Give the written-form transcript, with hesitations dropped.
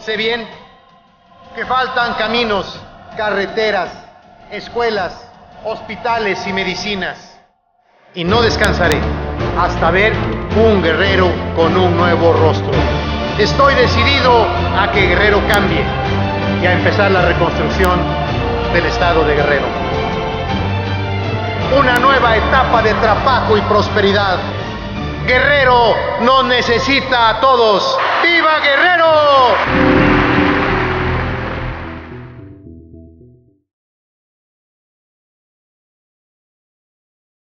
Sé bien que faltan caminos, carreteras, escuelas, hospitales y medicinas. Y no descansaré hasta ver un Guerrero con un nuevo rostro. Estoy decidido a que Guerrero cambie y a empezar la reconstrucción del estado de Guerrero. Una nueva etapa de trabajo y prosperidad. Guerrero nos necesita a todos. ¡Viva Guerrero!